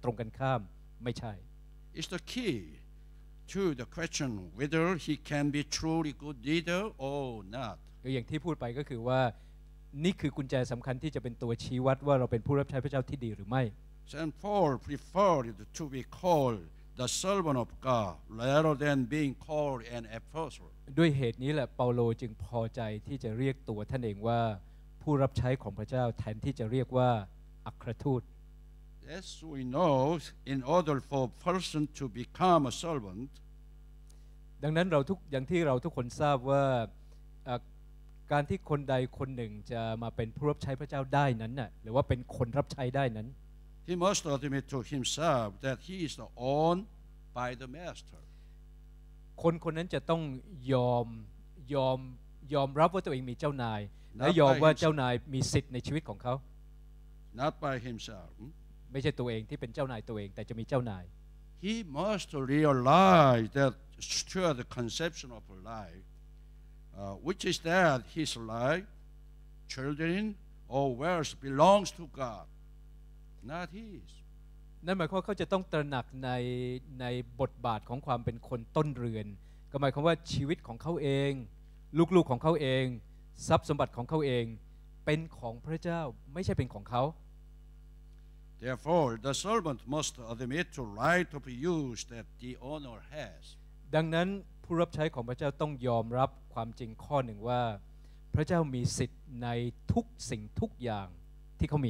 ตรงกันข้ามไม่ใช่ It's the key to the question whether he can be truly good leader or not. อย่างที่พูดไปก็คือว่านี่คือกุญแจสำคัญที่จะเป็นตัวชี้วัดว่าเราเป็นผู้รับใช้พระเจ้าที่ดีหรือไม่ Saint Paul preferred to be called the servant of God rather than being called an apostle. ด้วยเหตุนี้แหละเปาโลจึงพอใจที่จะเรียกตัวท่านเองว่าผู้รับใช้ของพระเจ้าแทนที่จะเรียกว่าอัครทูต As we know, in order for a person to become a servant, ดังนั้นอย่างที่เราทุกคนทราบว่าการที่คนใดคนหนึ่งจะมาเป็นผู้รับใช้พระเจ้าได้นั้นน่ะหรือว่าเป็นคนรับใช้ได้นั้น he must admit to himself that he is owned by the master. คนนั้นจะต้องยอมรับว่าตัวเองมีเจ้านายและยอมว่าเจ้านายมีสิทธิ์ในชีวิตของเขา Not by himself. ไม่ใช่ตัวเองที่เป็นเจ้านายตัวเองแต่จะมีเจ้านาย He must realize that the conception of life, which is that his life, children, or wealth belongs to God, not his. นั่นหมายความว่าเขาจะต้องตระหนักในบทบาทของความเป็นคนต้นเรือนก็หมายความว่าชีวิตของเขาเองลูกๆของเขาเองทรัพย์สมบัติของเขาเองเป็นของพระเจ้าไม่ใช่เป็นของเขา Therefore, the servant must admit to right of use that the owner has. ดังนั้นผู้รับใช้ของพระเจ้าต้องยอมรับความจริงข้อหนึ่งว่าพระเจ้ามีสิทธิ์ในทุกสิ่งทุกอย่างที่เขามี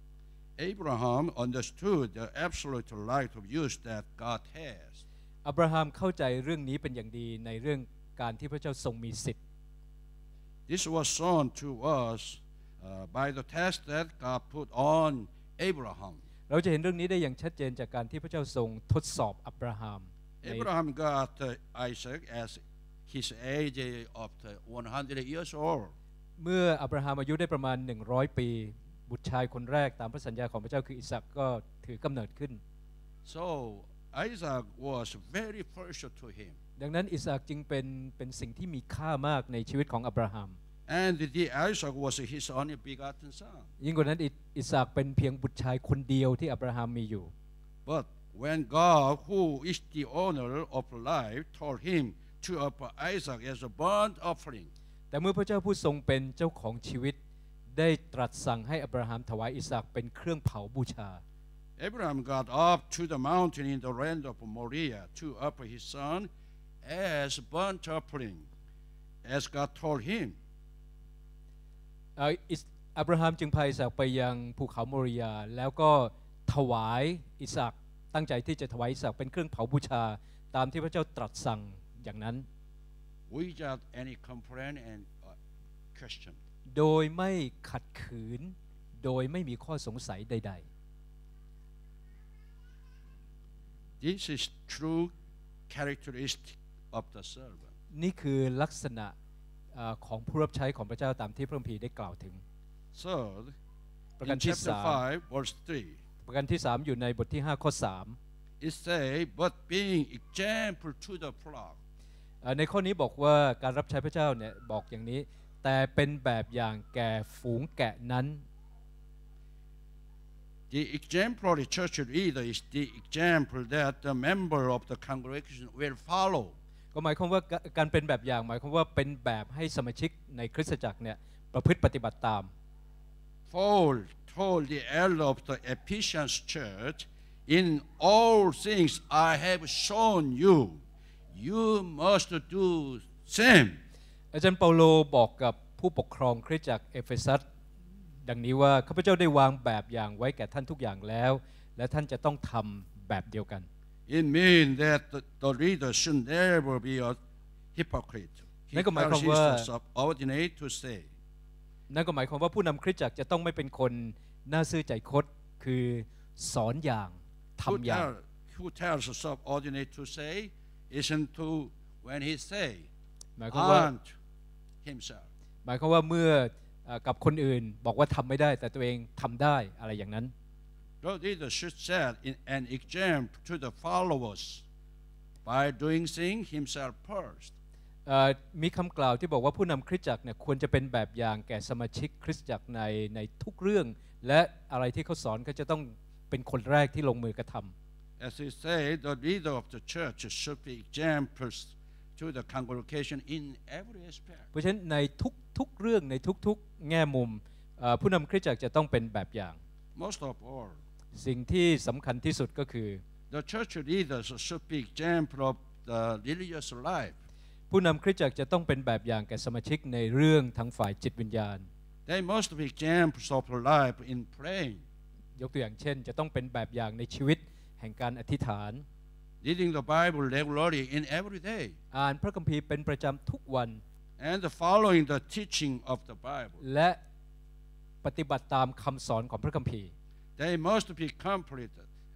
Abraham understood the absolute right of use that God has. อับราฮัมเข้าใจเรื่องนี้เป็นอย่างดีในเรื่องการที่พระเจ้าทรงมีสิทธิ์ This was shown to us by the test that God put on Abraham. เราจะเห็นเรื่องนี้ได้อย่างชัดเจนจากการที่พระเจ้าทรงทดสอบอับราฮัม Abraham got Isaac as his age of 100 years old. เมื่ออับราฮัมอายุได้ประมาณ100ปีบุตรชายคนแรกตามพระสัญญาของพระเจ้าคืออิสอัคก็ถือกำเนิดขึ้น So Isaac was very precious to him. ดังนั้นอิสอัคจึงเป็นสิ่งที่มีค่ามากในชีวิตของอับราฮัม And Isaac was his only begotten son. ยิ่งกว่านั้นอิสอัคเป็นเพียงบุตรชายคนเดียวที่อับราฮัมมีอยู่ But when God, who is the owner of life, told him to offer Isaac as a burnt offering, แต่เมื่อพระเจ้าผู้ทรงเป็นเจ้าของชีวิตได้ตรัสสั่งให้อับราฮัมถวายอิสอัคเป็นเครื่องเผาบูชา Abraham got up to the mountain in the land of Moriah to offer his son as burnt offering, as God told him. อับราฮัมจึงพาอิสอัคไปยังภูเขาโมริยาแล้วก็ถวายอิสอัคตั้งใจที่จะถวายอิสอัคเป็นเครื่องเผาบูชาตามที่พระเจ้าตรัสสั่งอย่างนั้น Without any complaint and question. โดยไม่ขัดขืนโดยไม่มีข้อสงสัยใด This is true characteristic of the servant. ๆนี่คือลักษณะของผู้รับใช้ของพระเจ้าตามที่พระคัมภีร์ได้กล่าวถึง Third, ประการ in ที่ chapter 5, verse 3, ประการที่3อยู่ในบทที่5ข้อ3 it says, "But being example to the flock." ในข้อนี้บอกว่าการรับใช้พระเจ้าเนี่ยบอกอย่างนี้แต่เป็นแบบอย่างแก่ฝูงแกะนั้น The exemplary church leader is the example that the member of the congregation will follow. ก็หมายความว่าการเป็นแบบอย่างหมายความว่าเป็นแบบให้สมาชิกในคริสตจักรเนี่ยประพฤติปฏิบัติตาม Paul told the elder of the Ephesians church, "In all things I have shown you, you must do same." อาจารย์เปาโลบอกกับผู้ปกครองคริสตจักรเอเฟซัสดังนี้ว่าข้าพเจ้าได้วางแบบอย่างไว้แก่ท่านทุกอย่างแล้วและท่านจะต้องทำแบบเดียวกัน It means that the leader should never be a hypocrite. He นั่นก็หมายความ tells ว่า his subordinate to say. นั่นก็หมายความว่าผู้นำคริสตจักรจะต้องไม่เป็นคนน่าซื่อใจคดคือสอนอย่างทำอย่าง Who tells a subordinate to say isn't to when he say หมายความว่า and himself. หมายความว่าเมื่อกับคนอื่นบอกว่าทำไม่ได้แต่ตัวเองทำได้อะไรอย่างนั้น The leader should set an example to the followers by doing things himself first. มีคำกล่าวที่บอกว่าผู้นำคริสตจักรเนี่ยควรจะเป็นแบบอย่างแก่สมาชิกคริสตจักรในทุกเรื่องและอะไรที่เขาสอนเขาจะต้องเป็นคนแรกที่ลงมือกระทำ As he said, the leader of the church should be examples to the congregation in every aspect. เพราะฉะนั้นในทุกเรื่องในทุกแง่มุมผู้นำคริสตจักรจะต้องเป็นแบบอย่าง Most of all, สิ่งที่สำคัญที่สุดก็คือ the church leaders should be example of the religious life. ผู้นำคริสตจักรจะต้องเป็นแบบอย่างแก่สมาชิกในเรื่องทางฝ่ายจิตวิญญาณ They must be examples of life in praying, ยกตัวอย่างเช่นจะต้องเป็นแบบอย่างในชีวิตแห่งการอธิษฐาน reading the Bible regularly in every day, อ่านพระคัมภีร์เป็นประจำทุกวัน and following the teaching of the Bible. และปฏิบัติตามคำสอนของพระคัมภีร์ They must be complete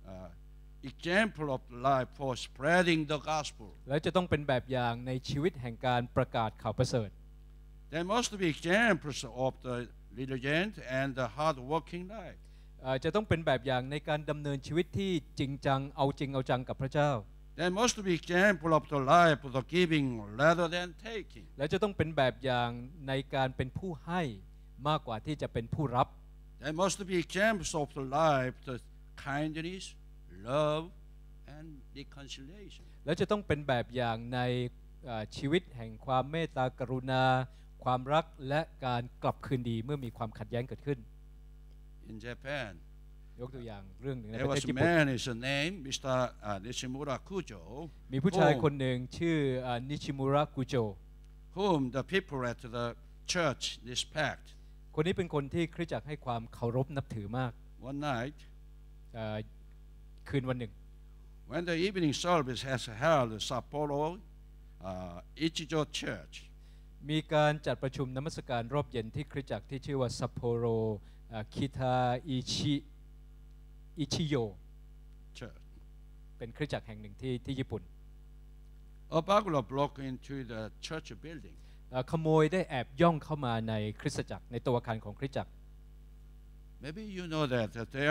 example of life for spreading the gospel. และจะต้องเป็นแบบอย่างในชีวิตแห่งการประกาศข่าวประเสริฐ They must be examples of the diligent and the hard-working life. จะต้องเป็นแบบอย่างในการดำเนินชีวิตที่จริงจังเอาจริงเอาจังกับพระเจ้า They must be example of the life of the giving rather than taking. และจะต้องเป็นแบบอย่างในการเป็นผู้ให้มากกว่าที่จะเป็นผู้รับ They must be examples of the life, the kindness, love, and reconciliation. และจะต้องเป็นแบบอย่างในชีวิตแห่งความเมตตากรุณาความรักและการกลับคืนดีเมื่อมีความขัดแย้งเกิดขึ้น In Japan, ยกตัวอย่างเรื่องหนึ่งใน there ประเท was ศ a ญี่ปุ่น man, his name, Mr. Nishimura Kujo, มีผู้ชายคนหนึ่งชื่อนิชิมุระกุโจ whom the people at the church respect. คนนี้เป็นคนที่คริสตจักรให้ความเคารพนับถือมาก One night, คืนวันหนึ่ง when the evening service has held at Sapporo Ichijo Church, มีการจัดประชุมนมัสการรอบเย็นที่คริสตจักรที่ชื่อว่าซัปโปโรคิทาอิชิโย church, เป็นคริสตจักรแห่งหนึ่งที่ญี่ปุ่น a burglar broke into the church building. ขโมยได้แอบย่องเข้ามาในคริสตจักรในตัวอาคารของคริสตจักร Maybe you know that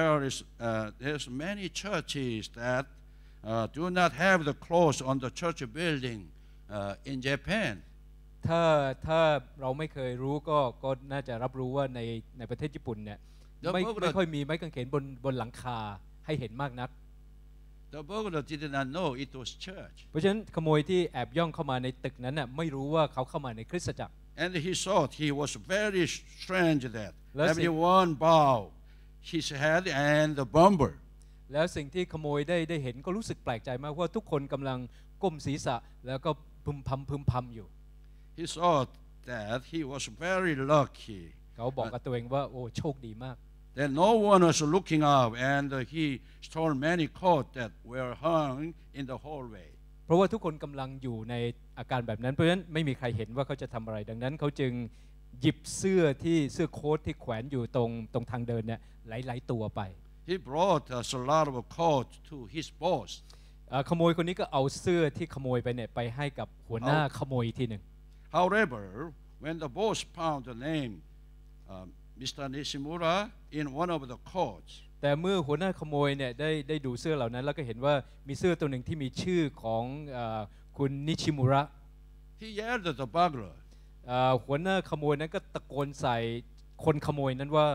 there's many churches that do not have the clothes on the church building in Japan. ถ้าเราไม่เคยรู้ก็น่าจะรับรู้ว่าในประเทศญี่ปุ่นเนี่ยไม่ค่อยมีไม้กางเขนบนหลังคาให้เห็นมากนัก The burglar did not know it was church. เพราะฉะนั้นขโมยที่แอบย่องเข้ามาในตึกนั้นน่ะไม่รู้ว่าเขาเข้ามาในคริสตจักร And he thought he was very strange that everyone bowed his head and the bomber. แล้วสิ่งที่ขโมยได้เห็นก็รู้สึกแปลกใจมากว่าทุกคนกำลังก้มศีรษะแล้วก็พึมพำอยู่ He thought that he was very lucky. เขาบอกกับตัวเองว่าโอ้โชคดีมาก That no one was looking up, and he stole many coats that were hung in the hallway. เพราะว่าทุกคนกำลังอยู่ในอาการแบบนั้นเพราะฉะนั้นไม่มีใครเห็นว่าเขาจะทำอะไรดังนั้นเขาจึงหยิบเสื้อโค้ทที่แขวนอยู่ตรงทางเดินเนี่ยหลายตัวไป He brought a lot of coats to his boss. ขโมยคนนี้ก็เอาเสื้อที่ขโมยไปเนี่ยไปให้กับหัวหน้าขโมยอีกทีหนึ่ง However, when the boss found the name Mr. Nishimura in one of the coats, แต่เมื่อหัวหน้าขโมยเนี่ยได้ดูเสื้อเหล่านั้นแล้วก็เห็นว่ามีเสื้อตัวหนึ่งที่มีชื่อของคุณนิชิมุระ he yelled at the burglar. หัวหน้าขโมยนั้นก็ตะโกนใส่คนขโมยนั้นว่า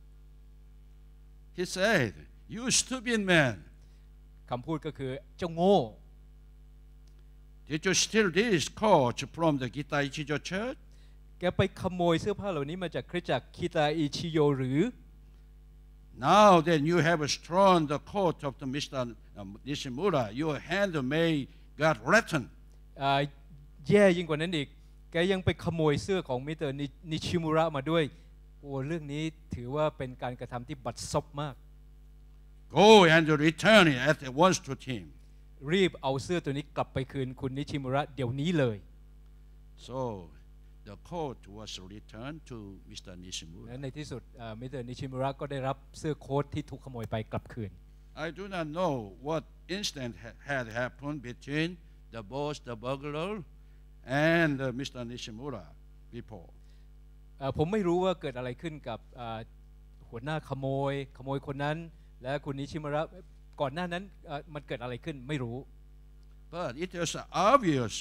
He said, "You stupid man! คำพูดก็คือเจ้าโง่ Did you steal these coats from the Gita Ichijo church?" แกไปขโมยเสื้อผ้าเหล่านี้มาจากคริสตจักรคิตาอิชิโยหรือ Now that you have stolen the coat of the Mr. Nishimura, your hand may got rotten. แย่ยิ่งกว่านั้นอีกแกยังไปขโมยเสื้อของมิสเตอร์นิชิมุระมาด้วยโอ้เรื่องนี้ถือว่าเป็นการกระทำที่บัดซบมาก Go and return it at once to him. รีบเอาเสื้อตัวนี้กลับไปคืนคุณนิชิมุระเดี๋ยวนี้เลย So the coat was returned to Mr. Nishimura. และในที่สุดมิสเตอร์นิชิมุระก็ได้รับเสื้อโค้ทที่ถูกขโมยไปกลับคืน I do not know what incident had happened between the boss, the burglar, and Mr. Nishimura before. ผมไม่รู้ว่าเกิดอะไรขึ้นกับหัวหน้าขโมยคนนั้นและคุณนิชิมุระก่อนหน้านั้นมันเกิดอะไรขึ้นไม่รู้ But it is obvious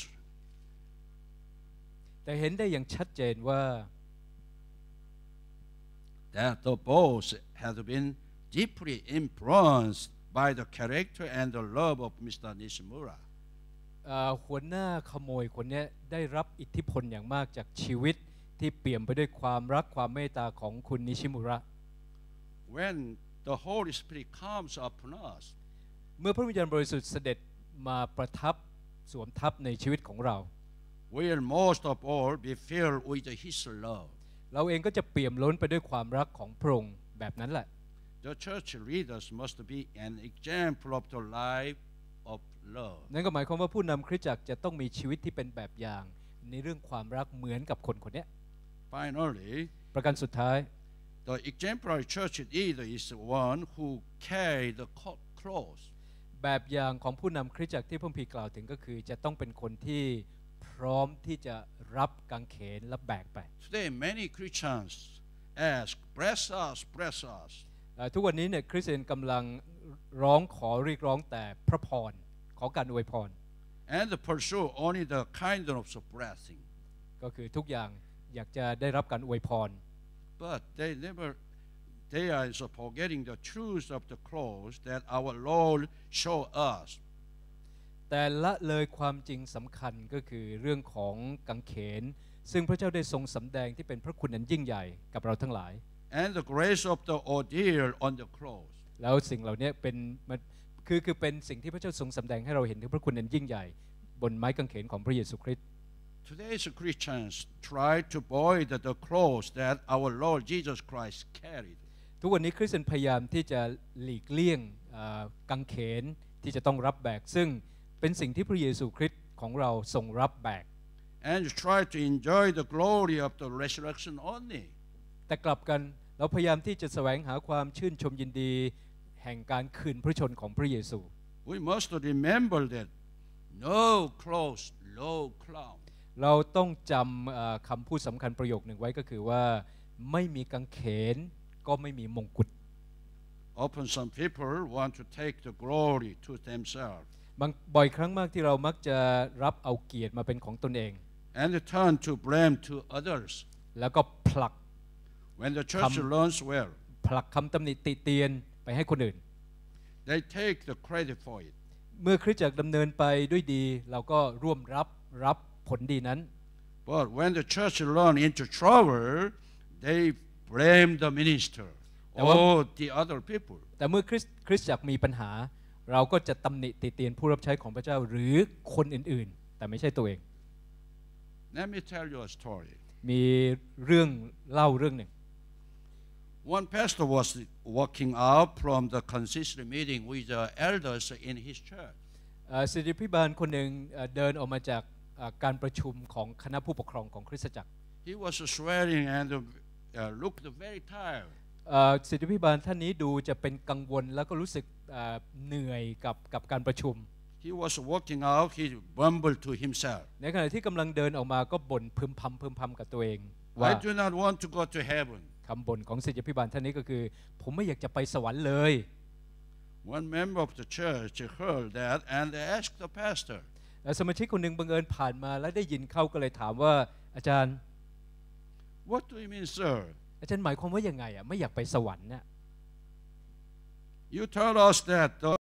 แต่เห็นได้อย่างชัดเจนว่า that the boss had been deeply influenced by the character and the love of Mr. Nishimura. หัวหน้าขโมยคนนี้ได้รับอิทธิพลอย่างมากจากชีวิตที่เปี่ยมไปด้วยความรักความเมตตาของคุณนิชิมุระ When the Holy Spirit comes upon us, เมื่อพระวิญญาณบริสุทธิ์เสด็จมาประทับสวมทับในชีวิตของเรา will most of all be filled with His love. เราเองก็จะเปี่ยมล้นไปด้วยความรักของพระองค์แบบนั้นแหละ The church leaders must be an example of the life of love. นั่นก็หมายความว่าผู้นำคริสตจักรจะต้องมีชีวิตที่เป็นแบบอย่างในเรื่องความรักเหมือนกับคนคนนี้ Finally, ประการสุดท้าย the exemplary church leader is one who carry the cross. แบบอย่างของผู้นำคริสตจักรที่พระคัมภีร์กล่าวถึงก็คือจะต้องเป็นคนที่พร้อมที่จะรับกางเขนและแบกไป Today, many Christians ask, "Bless us, bless us." ทุกวันนี้เนี่ยคริสเตียนกำลังร้องขอเรียกร้องแต่พระพรขอการอวยพร And pursue only the kindness of blessing. ก็คือทุกอย่างอยากจะได้รับการอวยพร But they are forgetting the truth of the cross that our Lord showed us. แต่ละเลยความจริงสำคัญก็คือเรื่องของกางเขนซึ่งพระเจ้าได้ทรงสำแดงที่เป็นพระคุณอันยิ่งใหญ่กับเราทั้งหลาย And the grace of the ordeal on the cross. แล้วสิ่งเหล่านี้เป็นคือเป็นสิ่งที่พระเจ้าทรงสำแดงให้เราเห็นถึงพระคุณอันยิ่งใหญ่บนไม้กางเขนของพระเยซูคริสต์ Today's Christians try to avoid the cross that our Lord Jesus Christ carried. ทุกวันนี้คริสเตียนพยายามที่จะหลีกเลี่ยงกางเขนที่จะต้องรับแบกซึ่งเป็นสิ่งที่พระเยซูคริสต์ของเราทรงรับแบก And try to enjoy the glory of the resurrection only. แต่กลับกันเราพยายามที่จะแสวงหาความชื่นชมยินดีแห่งการคืนพระชนของพระเยซู We must remember that no cross, no crown. เราต้องจำคำพูดสำคัญประโยคหนึ่งไว้ก็คือว่าไม่มีกางเขนก็ไม่มีมงกุฎ Often some people want to take the glory to themselves. บ่อยครั้งมากที่เรามักจะรับเอาเกียรติมาเป็นของตนเอง And turn to blame to others. แล้วก็ผลัก When the church learns well, ผลักคำตำหนิติเตียนไปให้คนอื่น they take the credit for it. เมื่อคริสตจักรดำเนินไปด้วยดีเราก็ร่วมรับผลดีนั้น But when the church run into trouble, they blame the minister or the other people. แต่เมื่อคริสตจักรมีปัญหาเราก็จะตำหนิติเตียนผู้รับใช้ของพระเจ้าหรือคนอื่นๆแต่ไม่ใช่ตัวเอง Let me tell you a story. มีเรื่องเล่าเรื่องหนึ่ง One pastor was walking out from the consistory meeting with the elders in his church. ศิษยาภิบาลคนหนึ่งเดินออกมาจากการประชุมของคณะผู้ปกครองของคริสตจักร He was sweating and looked very tired. ศิษยาภิบาลท่านนี้ดูจะเป็นกังวลแล้วก็รู้สึกเหนื่อยกับการประชุม He was walking out, he mumbled to himself. ในขณะที่กำลังเดินออกมาก็บ่นพึมพำกับตัวเองว่า I do not want to go to heaven. คำบ่นของศิษยาภิบาลท่านนี้ก็คือผมไม่อยากจะไปสวรรค์เลย One member of the church heard that and asked the pastor, สมาชิกคนหนึ่งบังเอิญผ่านมาและได้ยินเข้าก็เลยถามว่าอาจารย์ What do you mean, sir? อาจารย์หมายความว่ายังไงไม่อยากไปสวรรค์น่ะ You told us that the